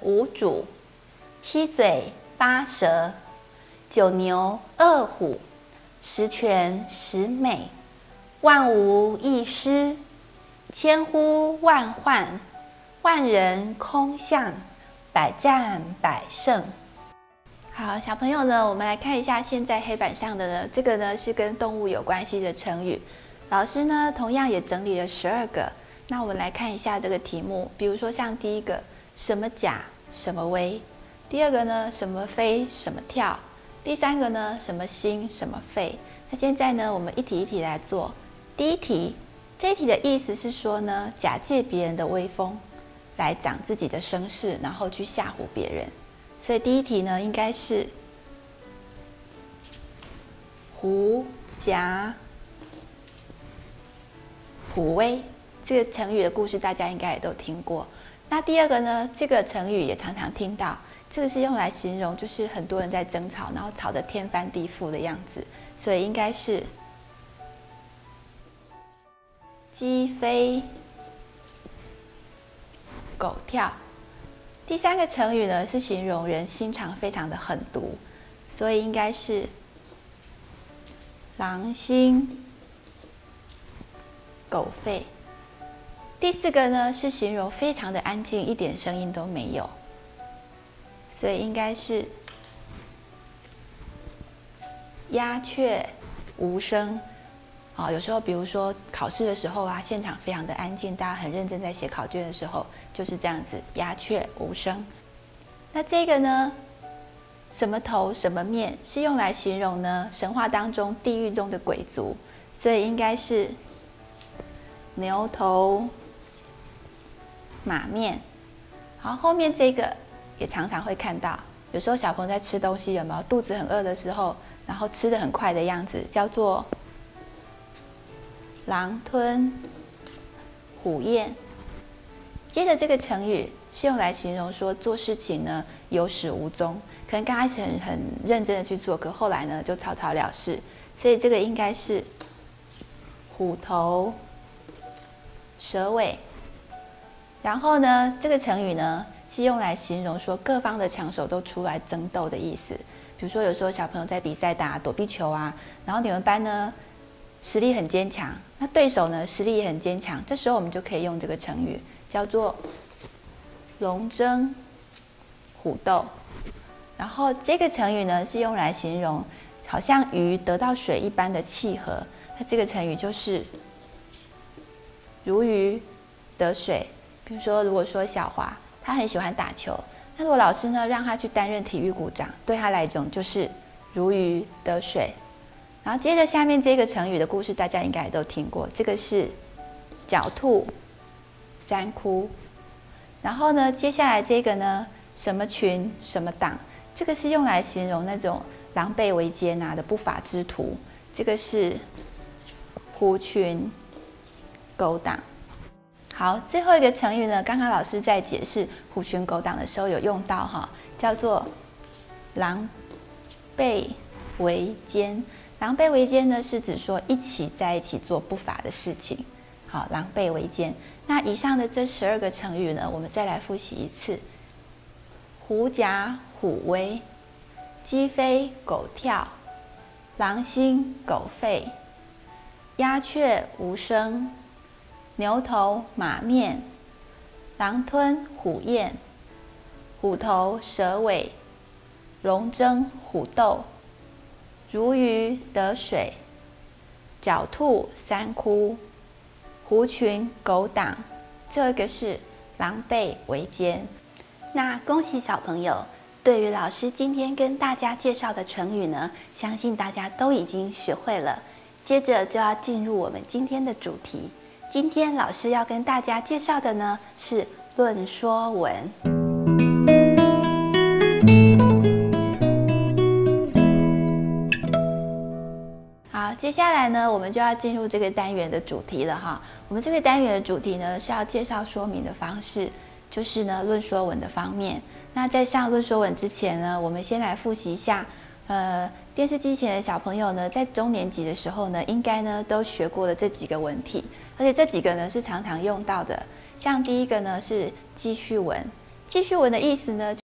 五主，七嘴八舌，九牛二虎，十全十美，万无一失，千呼万唤，万人空巷，百战百胜。好，小朋友呢，我们来看一下现在黑板上的呢，这个呢是跟动物有关系的成语。老师呢同样也整理了12个。那我们来看一下这个题目，比如说像第一个，什么甲，什么威；第二个呢，什么飞，什么跳；第三个呢，什么心，什么肺。那现在呢，我们一题一题来做。第一题，这一题的意思是说呢，假借别人的威风，来长自己的声势，然后去吓唬别人。所以第一题呢，应该是狐假虎威。这个成语的故事大家应该也都听过。那第二个呢，这个成语也常常听到，这个是用来形容就是很多人在争吵，然后吵得天翻地覆的样子，所以应该是鸡飞狗跳。第三个成语呢，是形容人心肠非常的狠毒，所以应该是狼心狗肺。第四个呢，是形容非常的安静，一点声音都没有，所以应该是鸦雀无声。有时候比如说考试的时候啊，现场非常的安静，大家很认真在写考卷的时候，就是这样子，鸦雀无声。那这个呢，什么头什么面，是用来形容呢神话当中地狱中的鬼族，所以应该是牛头马面。好，后面这个也常常会看到，有时候小朋友在吃东西，有没有肚子很饿的时候，然后吃得很快的样子，叫做狼吞虎咽。接着这个成语是用来形容说做事情呢有始无终，可能刚开始很认真的去做，可后来呢就草草了事，所以这个应该是虎头蛇尾。然后呢，这个成语呢是用来形容说各方的强手都出来争斗的意思。比如说有时候小朋友在比赛打躲避球啊，然后你们班呢实力很坚强，那对手呢实力也很坚强，这时候我们就可以用这个成语，叫做龙争虎斗。然后这个成语呢是用来形容好像鱼得到水一般的契合，那这个成语就是如鱼得水。比如说如果说小华他很喜欢打球，那如果老师呢让他去担任体育股长，对他来讲就是如鱼得水。然后接着下面这个成语的故事大家应该也都听过，这个是狡兔三窟。然后呢接下来这个呢，什么群什么党，这个是用来形容那种狼狈为奸的不法之徒，这个是狐群狗党。好，最后一个成语呢，刚刚老师在解释狐群狗党的时候有用到哈，叫做狼狈为奸。狼狈为奸呢，是指说一起在一起做不法的事情。好，狼狈为奸。那以上的这12个成语呢，我们再来复习一次：狐假虎威，鸡飞狗跳，狼心狗肺，鸦雀无声，牛头马面，狼吞虎咽，虎头蛇尾，龙争虎斗，如鱼得水，狡兔三窟，狐群狗党。最后一个是狼狈为奸。那恭喜小朋友，对于老师今天跟大家介绍的成语呢，相信大家都已经学会了。接着就要进入我们今天的主题。今天老师要跟大家介绍的呢是论说文。好，接下来呢，我们就要进入这个单元的主题了哈。我们这个单元的主题呢是要介绍说明的方式，就是呢论说文的方面。那在上论说文之前呢，我们先来复习一下，电视机前的小朋友呢，在中年级的时候呢，应该呢都学过的这几个文体，而且这几个呢是常常用到的。像第一个呢是记叙文， 记叙文的意思呢？